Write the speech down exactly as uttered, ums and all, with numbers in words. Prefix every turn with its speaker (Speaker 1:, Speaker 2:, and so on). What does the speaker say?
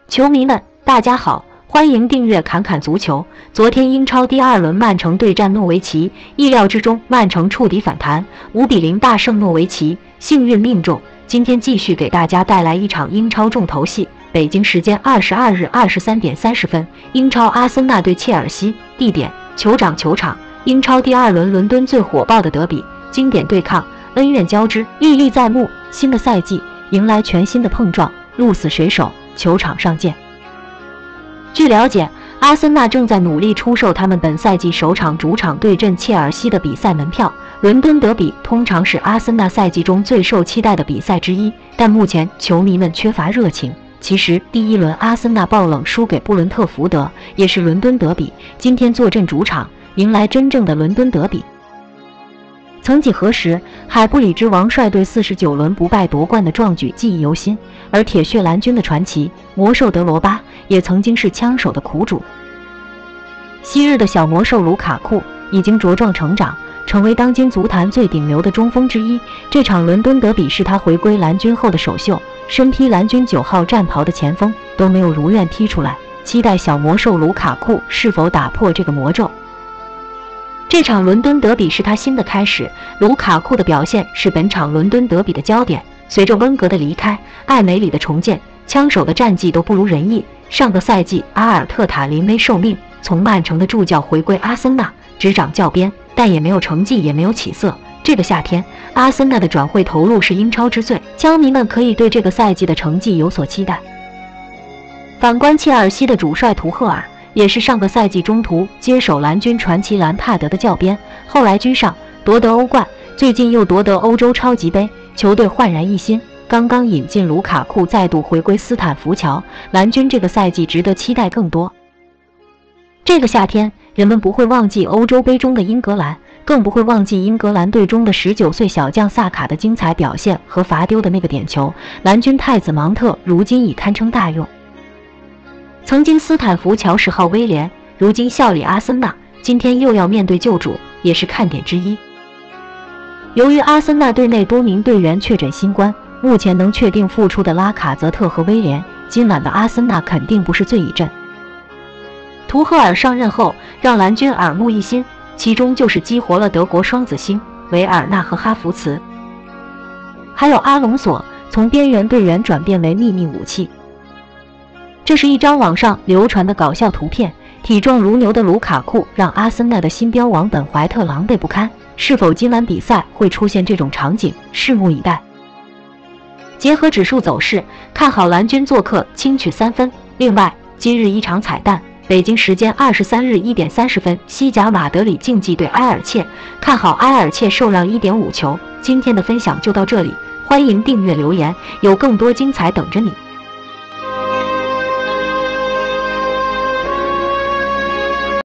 Speaker 1: 球迷们，大家好，欢迎订阅侃侃足球。昨天英超第二轮曼城对战诺维奇，意料之中，曼城触底反弹，五比零大胜诺维奇，幸运命中。今天继续给大家带来一场英超重头戏。北京时间二十二日二十三点三十分，英超阿森纳对切尔西，地点酋长球场。英超第二轮伦敦最火爆的德比，经典对抗，恩怨交织，历历在目。新的赛季迎来全新的碰撞，鹿死谁手？球场上见。据了解，阿森纳正在努力出售他们本赛季首场主场对阵切尔西的比赛门票。伦敦德比通常是阿森纳赛季中最受期待的比赛之一，但目前球迷们缺乏热情。其实第一轮阿森纳爆冷输给布伦特福德，也是伦敦德比。今天坐镇主场，迎来真正的伦敦德比。曾几何时，海布里之王率队四十九轮不败夺冠的壮举记忆犹新，而铁血蓝军的传奇魔兽德罗巴也曾经是枪手的苦主。昔日的小魔兽卢卡库已经茁壮成长，成为当今足坛最顶流的中锋之一。这场伦敦德比是他回归蓝军后的首秀，身披蓝军九号战袍的前锋都没有如愿踢出来，期待小魔兽卢卡库是否打破这个魔咒。这场伦敦德比是他新的开始，卢卡库的表现是本场伦敦德比的焦点。随着温格的离开，艾梅里的重建，枪手的战绩都不如人意。上个赛季阿尔特塔临危受命，从曼城的助教回归阿森纳，执掌教鞭，但也没有成绩，也没有起色。这个夏天，阿森纳的转会投入是英超之最，枪迷们可以对这个赛季的成绩有所期待。反观切尔西的主帅图赫尔，也是上个赛季中途接手蓝军传奇兰帕德的教鞭，后来居上，夺得欧冠，最近又夺得欧洲超级杯，球队焕然一新。刚刚引进卢卡库再度回归斯坦福桥，蓝军这个赛季值得期待更多。这个夏天，人们不会忘记欧洲杯中的英格兰，更不会忘记英格兰队中的十九岁小将萨卡的精彩表现和罚丢的那个点球。蓝军太子芒特如今已堪称大用。曾经斯坦福桥十号威廉，如今效力阿森纳，今天又要面对旧主，也是看点之一。由于阿森纳队内多名队员确诊新冠，目前能确定复出的拉卡泽特和威廉，今晚的阿森纳肯定不是醉一阵。图赫尔上任后，让蓝军耳目一新，其中就是激活了德国双子星维尔纳和哈弗茨，还有阿隆索从边缘队员转变为秘密武器。这是一张网上流传的搞笑图片，体壮如牛的卢卡库让阿森纳的新标王本怀特狼狈不堪，是否今晚比赛会出现这种场景，拭目以待。结合指数走势，看好蓝军做客轻取三分。另外，今日一场彩蛋，北京时间二十三日一点三十分，西甲马德里竞技对埃尔切，看好埃尔切受让 一点五 球。今天的分享就到这里，欢迎订阅留言，有更多精彩等着你。